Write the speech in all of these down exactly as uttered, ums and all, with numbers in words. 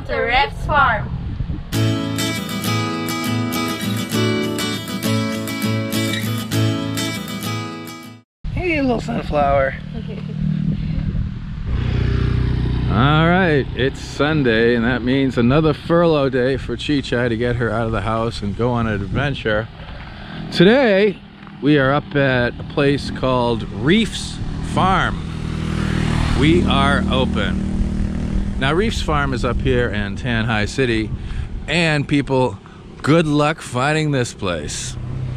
Welcome to Reef's farm. Hey, little sunflower. All right, it's Sunday, and that means another furlough day for Chichay to get her out of the house and go on an adventure. Today, we are up at a place called Reef's Farm. We are open. Now, Reef's Farm is up here in Tanjay City, and people, good luck finding this place.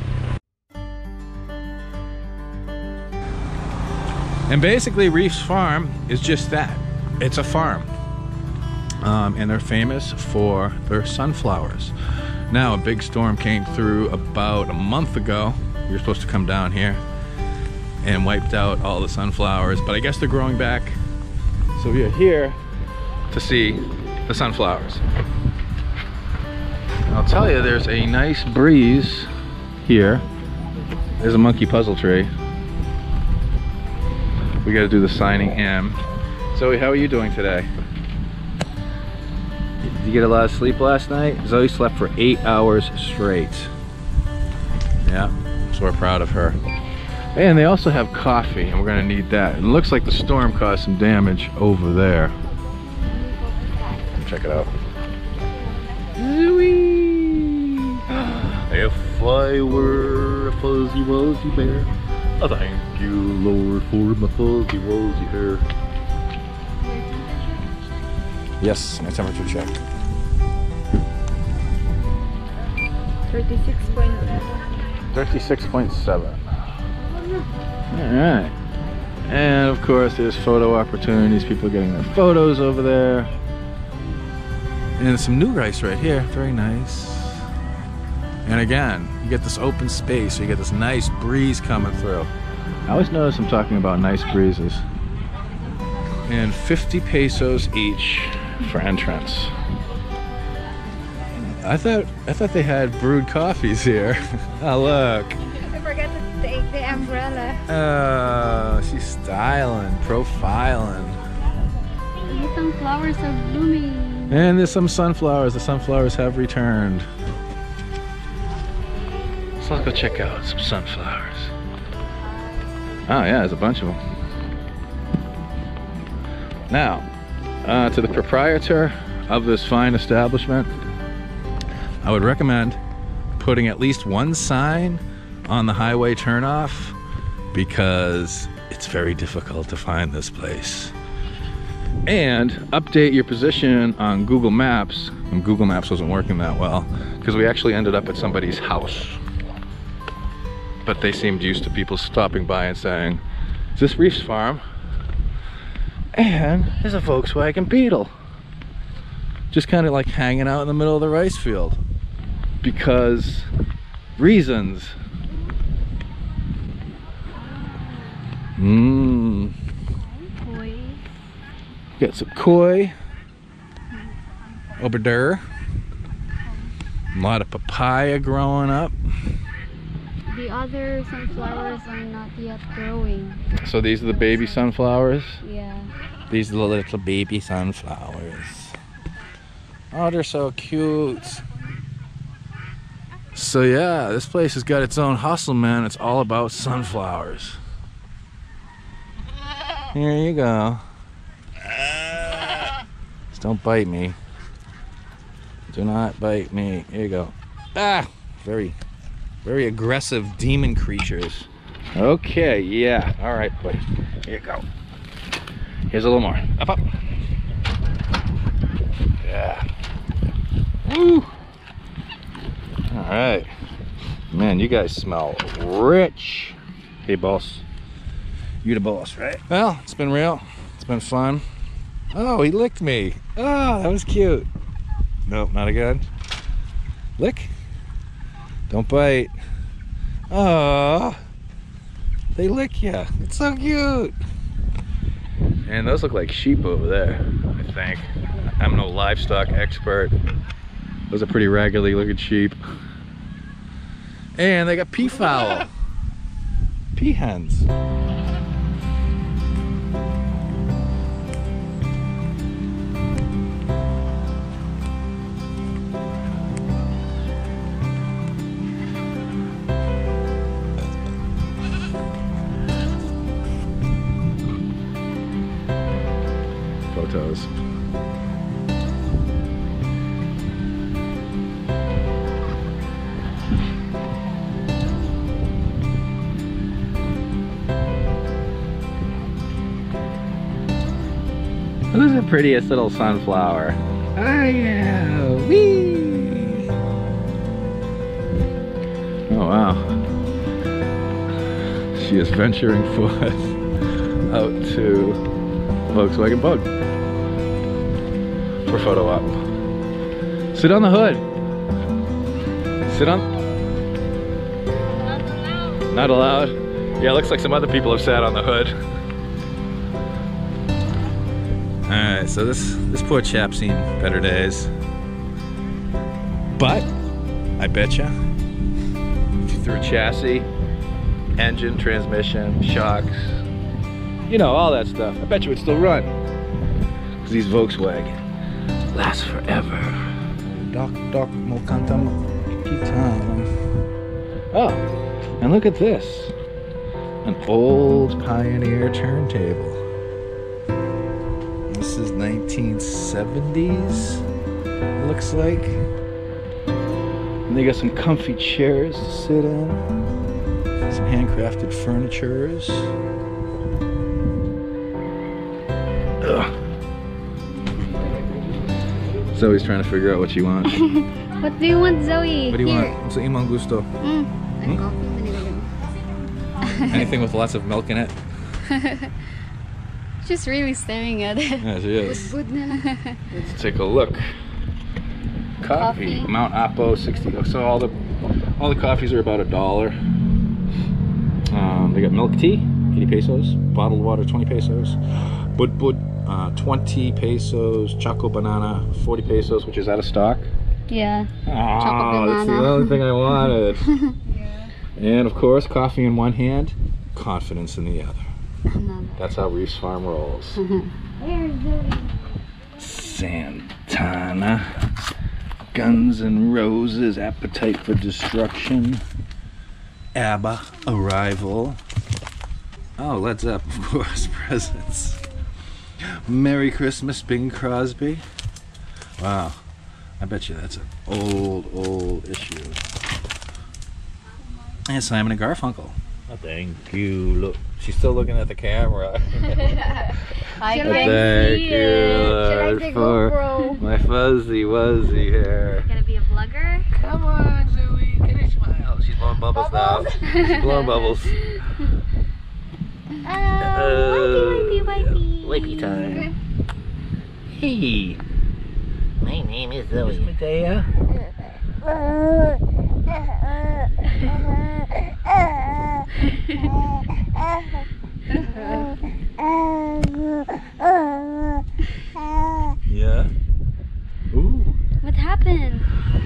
And basically, Reef's Farm is just that. It's a farm. Um, and they're famous for their sunflowers. Now, a big storm came through about a month ago. We were supposed to come down here and wiped out all the sunflowers, but I guess they're growing back. So we are here to see the sunflowers. And I'll tell you, there's a nice breeze here. There's a monkey puzzle tree. We got to do the signing in. Zoe, how are you doing today? Did you get a lot of sleep last night? Zoe slept for eight hours straight. Yeah, so we're proud of her. And they also have coffee, and we're gonna need that. It looks like the storm caused some damage over there. Check it out. Zoe! If I were a fuzzy wuzzy bear, I thank you, Lord, for my fuzzy wuzzy hair. Yes, my temperature check. thirty-six point seven. thirty-six point seven. Alright. And of course, there's photo opportunities. People getting their photos over there. And some new rice right here. Very nice. And again, you get this open space, so you get this nice breeze coming through. I always notice I'm talking about nice breezes. And fifty pesos each for entrance. I thought I thought they had brewed coffees here. Oh, look. I forgot to take the umbrella. Oh, she's styling, profiling. The sunflowers are blooming. And there's some sunflowers. The sunflowers have returned. So let's go check out some sunflowers. Oh yeah, there's a bunch of them. Now, uh, to the proprietor of this fine establishment, I would recommend putting at least one sign on the highway turnoff, because it's very difficult to find this place. And update your position on Google Maps. And Google Maps wasn't working that well, because we actually ended up at somebody's house. But they seemed used to people stopping by and saying, "Is this Reef's Farm?" And there's a Volkswagen Beetle. Just kind of like hanging out in the middle of the rice field. Because reasons. Mmm. Got some koi over there. A lot of papaya growing up. The other sunflowers are not yet growing. So these are the baby sunflowers? Yeah. These are the little baby sunflowers. Oh, they're so cute. So yeah, this place has got its own hustle, man. It's all about sunflowers. Here you go. Just don't bite me. Do not bite me. Here you go. Ah! Very, very aggressive demon creatures. Okay, yeah. All right, buddy. Here you go. Here's a little more. Up, up. Yeah. Woo! All right. Man, you guys smell rich. Hey, boss. You the boss, right? Well, it's been real. It's been fun. Oh, he licked me. Oh, that was cute. Nope, not again. Lick. Don't bite. Oh, they lick you. It's so cute. And those look like sheep over there, I think. I'm no livestock expert. Those are pretty raggedy looking sheep. And they got peafowl. Peahens. closed. Who's the prettiest little sunflower? I am. Whee! Oh wow. She is venturing forth out to Volkswagen Bug for photo op. Sit on the hood. Sit on. Not allowed. Not allowed. Yeah, it looks like some other people have sat on the hood. Alright, so this this poor chap's seen better days. But I betcha if you threw a chassis, engine, transmission, shocks, you know, all that stuff, I bet you would still run. Because these Volkswagen last forever. Doc doc mo cantam guitarra. Oh, and look at this. An old Pioneer turntable. This is nineteen seventies, looks like. And they got some comfy chairs to sit in. Some handcrafted furnitures. Ugh. Zoe's trying to figure out what she wants. What do you want, Zoe? What do you Here. want? What's the imong gusto? Mm. Hmm? Anything with lots of milk in it? Just really staring at it. Yeah, she is. Good na. Let's take a look. Coffee. Coffee. Mount Apo sixty. So all the all the coffees are about a dollar. Um, they got milk tea, eighty pesos. Bottled water, twenty pesos. Bud bud, uh, twenty pesos. Choco banana, forty pesos, which is out of stock. Yeah. Oh, that's the banana. only thing I wanted. Yeah. And of course, coffee in one hand, confidence in the other. Another. That's how Reef's farm rolls. Where's Zoe? Santana. Guns N' Roses, Appetite for Destruction. ABBA, Arrival. Oh, Led Zeppelin, of course, Presents. Merry Christmas, Bing Crosby. Wow, I bet you that's an old, old issue. And Simon and Garfunkel. Oh, thank you. Look, she's still looking at the camera. I Thank can see you, it. Lord, for my fuzzy wuzzy hair. Gonna be a vlogger? Come on, Zoe, get a smile. She's blowing bubbles, now. She's blowing bubbles. Uh, wipey, wipey, Wipey time. Hey, My name is Zoe. Medea. Yeah. Ooh. What happened?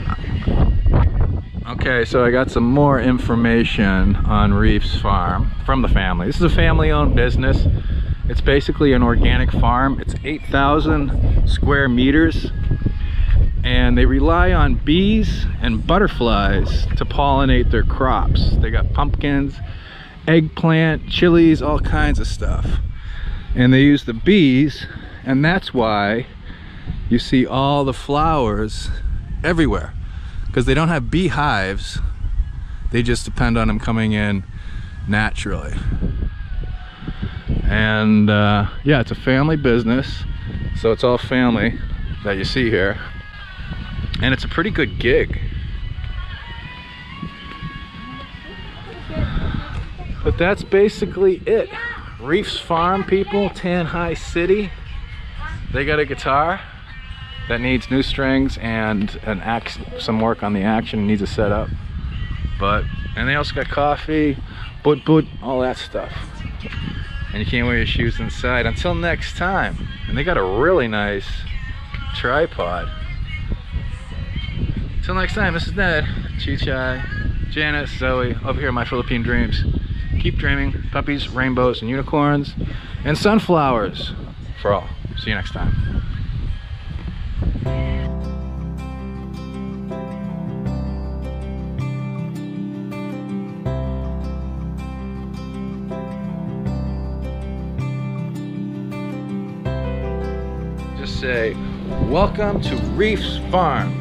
Okay, so I got some more information on Reef's farm from the family. This is a family-owned business. It's basically an organic farm. It's eight thousand square meters, and they rely on bees and butterflies to pollinate their crops. They got pumpkins, eggplant, chilies, all kinds of stuff. And they use the bees, and that's why you see all the flowers everywhere, because they don't have beehives. They just depend on them coming in naturally. And uh, yeah, it's a family business, so it's all family that you see here, and it's a pretty good gig. But that's basically it. Reef's farm, people, Tanjay City. They got a guitar that needs new strings and an ax some work on the action, needs a setup. But and they also got coffee, bud bud, all that stuff. And you can't wear your shoes inside until next time. And they got a really nice tripod. Until next time, this is Ned, Chichay, Janice, Zoe, over here in my Philippine dreams. Keep dreaming, puppies, rainbows, and unicorns, and sunflowers for all. See you next time. say, welcome to Reef's farm.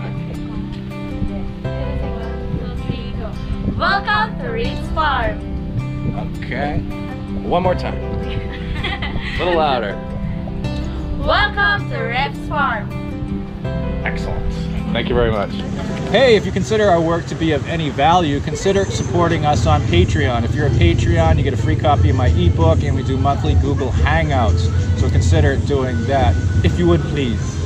Welcome to Reef's farm. Okay. One more time. A little louder. Welcome to Reef's farm. Excellent. Thank you very much. Hey, if you consider our work to be of any value, consider supporting us on Patreon. If you're a Patreon, you get a free copy of my ebook, and we do monthly Google Hangouts. So consider doing that, if you would please.